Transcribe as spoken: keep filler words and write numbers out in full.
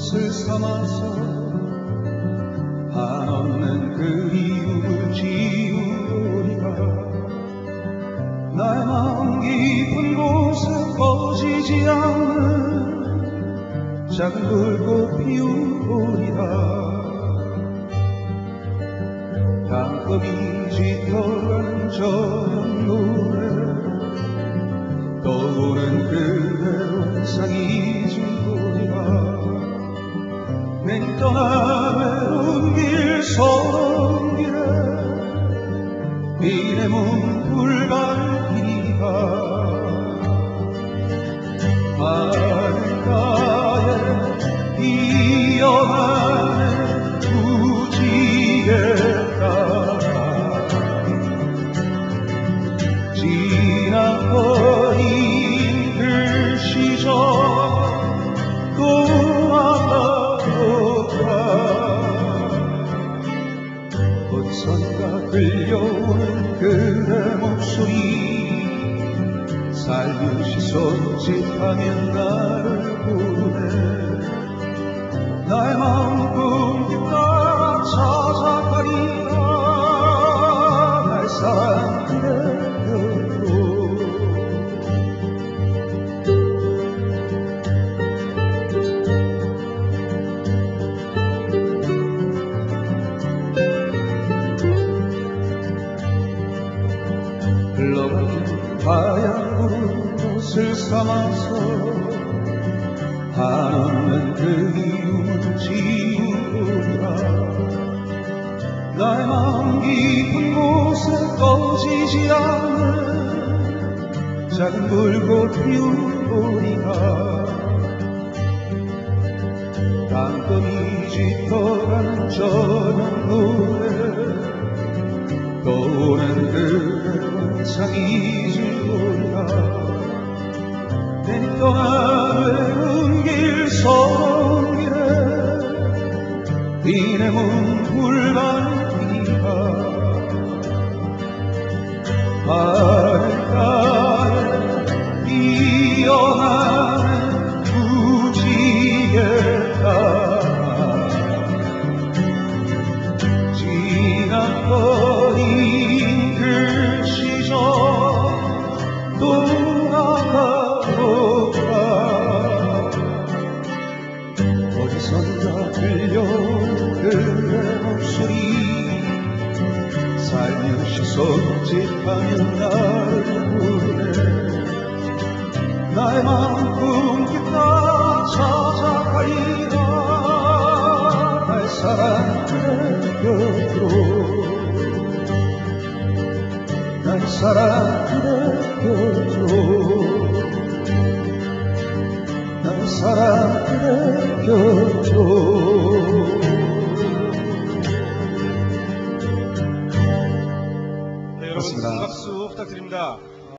것을 삼아서 한없는 그리움을 지우리라. 나의 마음 깊은 곳에 꺼지지 않는 작은 불꽃 피우리라. 땅끝이 짙어가는 저녁 노래 떠오른 그대 원상이 줄거리라. 내 떠나 외로운 길 서러운 길에 비내 문불 밝히리라. 하늘가에 피어나는 무지개 따라 지나버린 그 시절 또 아까울까. 어디선가 들려오는 그대 목소리 살며시 손짓하며 나를 부르네. 나의 마음 꿈길가 찾아가리라. 나의 사랑 그대 곁으로. 흘러가는 하얀 구름 옷을 삼아서 한없는 그리움을 지우리라. 나의 마음 깊은 곳에 꺼지지 않는 작은 불꽃 피우리라. 땅끝이 짙어가는 저녁 노래 떠오른 그대 원상이 줄거리라. 내 떠나 외로운 길 서러운 길에 비내 문불 밝히리라. 하늘가에 피어나는 무지개 따라 지나버린 그 시절 돌아가볼까. 어디선가 들려오는 그대 목소리 살며시 손짓하며 나를 부르네. 나의 마음 꿈길가 찾아가리라. 나의 사랑 그대 곁으로. 나의 사랑 그대 곁으로. 나의 사랑 그대 곁으로. 네, 여러분 큰 박수 부탁드립니다.